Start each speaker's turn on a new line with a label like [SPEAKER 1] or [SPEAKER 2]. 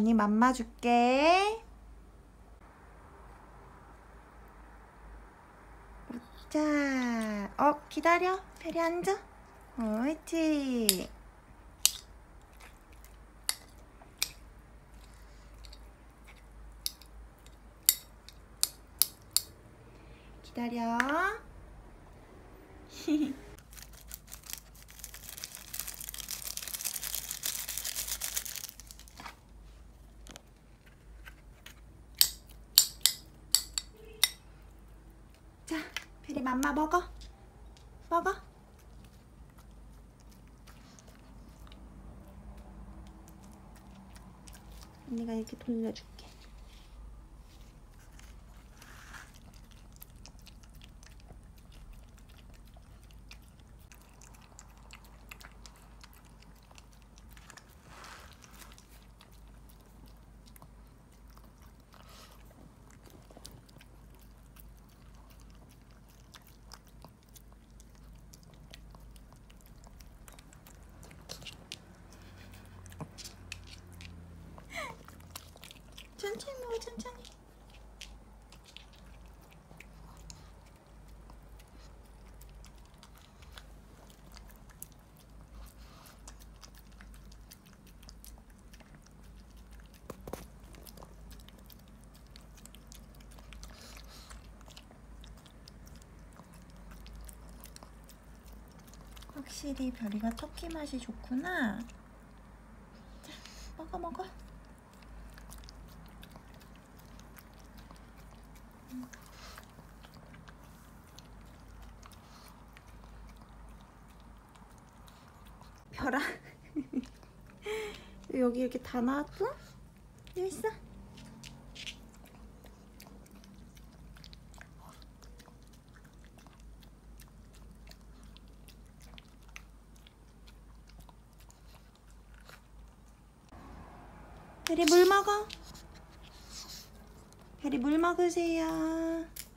[SPEAKER 1] 언니 맘마 줄게. 자, 기다려. 페리 앉아. 옳지. 기다려. 자, 페리 맘마 먹어. 먹어. 언니가 이렇게 돌려줄게. 천천히 먹어, 천천히. 확실히 별이가 터키 맛이 좋구나. 자, 먹어. 별아. 여기 이렇게 다 나왔어? 여기 있어. 별이 물 먹어. 별이 물 먹으세요.